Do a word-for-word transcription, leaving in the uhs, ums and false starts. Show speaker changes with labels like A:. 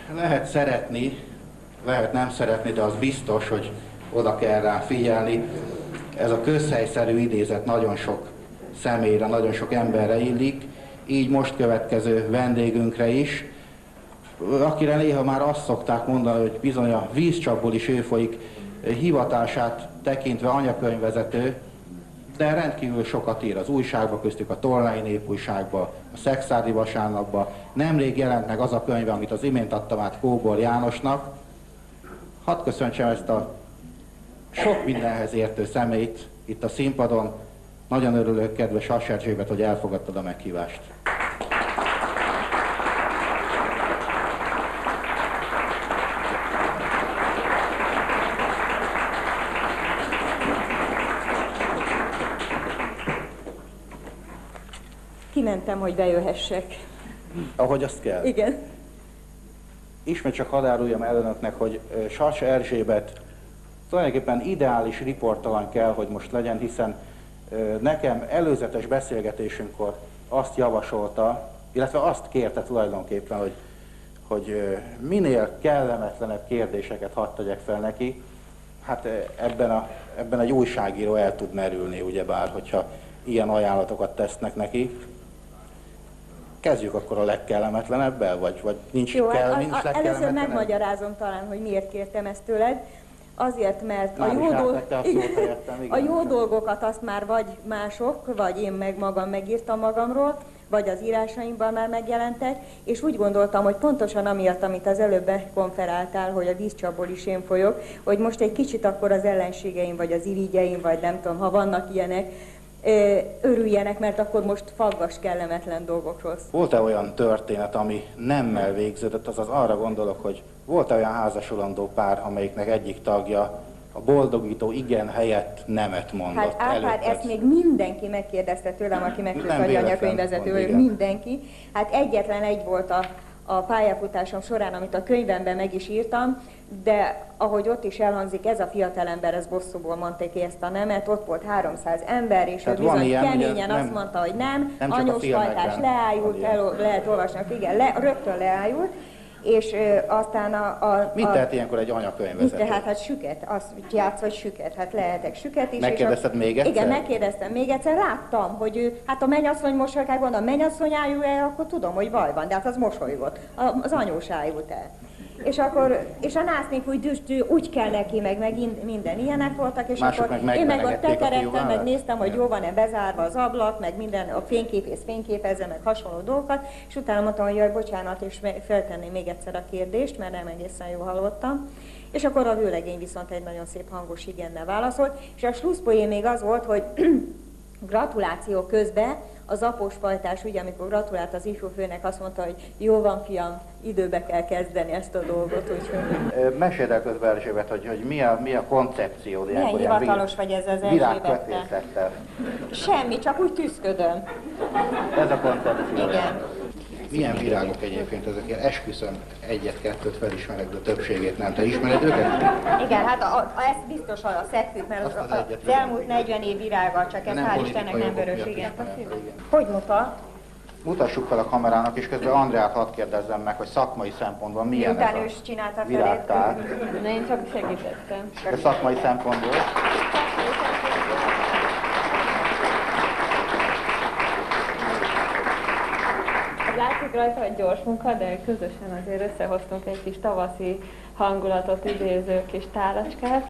A: Lehet szeretni, lehet nem szeretni, de az biztos, hogy oda kell rá figyelni. Ez a közhelyszerű idézet nagyon sok személyre, nagyon sok emberre illik, így most következő vendégünkre is, akire néha már azt szokták mondani, hogy bizony a vízcsapból is ő folyik, hivatását tekintve anyakönyvvezető, de rendkívül sokat ír az újságba, köztük a Tolnai Népújságba, a Szekszárdi Vasárnapba. Nemrég jelent meg az a könyve, amit az imént adtam át Kóbor Jánosnak. Hadd köszöntsem ezt a sok mindenhez értő személyt itt a színpadon. Nagyon örülök, kedves Hass Erzsébet, hogy elfogadtad a meghívást.
B: Kimentem, hogy bejöhessek.
A: Ahogy azt kell.
B: Igen.
A: Ismét csak hadd áruljam el önöknek, hogy Hass Erzsébet tulajdonképpen ideális riportalan kell, hogy most legyen, hiszen nekem előzetes beszélgetésünkkor azt javasolta, illetve azt kérte tulajdonképpen, hogy, hogy minél kellemetlenebb kérdéseket hadd tegyek fel neki. Hát ebben, a, ebben egy újságíró el tud merülni, ugyebár, hogyha ilyen ajánlatokat tesznek neki. Kezdjük akkor a legkellemetlenebbel, vagy, vagy nincs,
B: Jó,
A: kell,
B: a,
A: nincs
B: a,
A: legkellemetlenebb?
B: először megmagyarázom talán, hogy miért kértem ezt tőled. Azért, mert a
A: Már
B: jó, dolg...
A: a, helyettem, igen,
B: a jó dolgokat azt már vagy mások, vagy én meg magam megírtam magamról, vagy az írásaimban már megjelentek, és úgy gondoltam, hogy pontosan amiatt, amit az előbb konferáltál, hogy a vízcsapból is én folyok, hogy most egy kicsit akkor az ellenségeim, vagy az irigyeim, vagy nem tudom, ha vannak ilyenek, örüljenek, mert akkor most faggas kellemetlen dolgokról szól.
A: Volt-e olyan történet, ami nemmel végződött, azaz arra gondolok, hogy volt-e olyan házasulandó pár, amelyiknek egyik tagja a boldogító igen helyett nemet mondott?
B: Hát Árpád, ezt még mindenki megkérdezte tőlem, aki megtudta, hogy anyakönyvvezető vagyok, mindenki. Hát egyetlen egy volt a, a pályafutásom során, amit a könyvemben meg is írtam, de ahogy ott is elhangzik, ez a fiatalember, ez bosszúból mondta ki ezt a nemet, ott volt háromszáz ember, és
A: tehát
B: ő bizony
A: ilyen,
B: keményen
A: nem,
B: azt mondta, hogy nem,
A: nem
B: anyósfajtás leájult, el, lehet olvasni, igen, le, rögtön leájult, és ö, aztán a... a
A: Mit
B: a,
A: tehet ilyenkor egy anyakönyvvezető?
B: Tehát hát süket, azt játsz, hogy süket, hát lehetek süket is.
A: Megkérdezted
B: és a,
A: még egyszer?
B: Igen, megkérdeztem még egyszer, láttam, hogy ő, hát a mennyasszony mosolygál, mondom, a mennyasszony ájul el, akkor tudom, hogy baj van, de hát az mosolygott, az anyós ájult el. És akkor, és a násznék úgy düstű, úgy kell neki, meg, meg minden ilyenek voltak, és
A: mások
B: akkor
A: meg
B: én meg ott tekerettem, meg
A: fiúvállat?
B: néztem, hogy jó van-e bezárva az ablak, meg minden, a fényképész fényképezze, meg hasonló dolgokat, és utána mondtam, hogy jaj, bocsánat, és feltenném még egyszer a kérdést, mert nem egészen jól hallottam. És akkor a vőlegény viszont egy nagyon szép hangos igennel válaszolt, és a slusszpoén még az volt, hogy gratuláció közben az apósfajtás, ugye, amikor gratulált az ifjúfőnek, azt mondta, hogy jó van, fiam, időbe kell kezdeni ezt a dolgot. Úgyhogy...
A: Meséld el közben, Erzsébet, hogy, hogy mi, a, mi a koncepciód?
B: Milyen hivatalos vagy ez az Erzsébettel? Semmi, csak úgy tüszködöm.
A: Ez a koncepció.
B: Igen.
A: Milyen virágok egyébként ezek? Én esküszöm egyet-kettőt felismerek, de többségét nem. Te ismered őket?
B: Igen, hát a, a, ez biztos a szegfűt, mert az, az, az elmúlt negyven év virága, csak ez hál' Istennek nem vörös, igen. Hogy mutat?
A: Mutassuk fel a kamerának, és közben Andreát hadd kérdezzem meg, hogy szakmai szempontból milyen
B: Miután
A: ez
B: a
A: virágtár.
C: Na, én csak segítettem.
A: De szakmai szempontból?
C: Látszik rajta, hogy gyors munka, de közösen azért összehoztunk egy kis tavaszi hangulatot idéző kis tálacskát.